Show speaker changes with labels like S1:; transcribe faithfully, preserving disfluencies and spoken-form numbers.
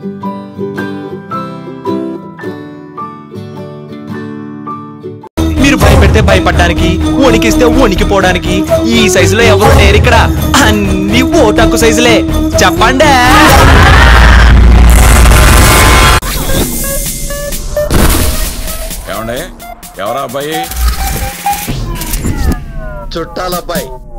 S1: మీరు భయపెడితే భయపడడానికి, వణికిస్తే వణికిపోవడానికి ఈ సైజులో ఎవరు లేరు ఇక్కడ. అన్ని ఓటాకు సైజులే. చెప్పండి.
S2: ఏమండే ఎవరా అబ్బాయి?
S3: చుట్టాల అబ్బాయి.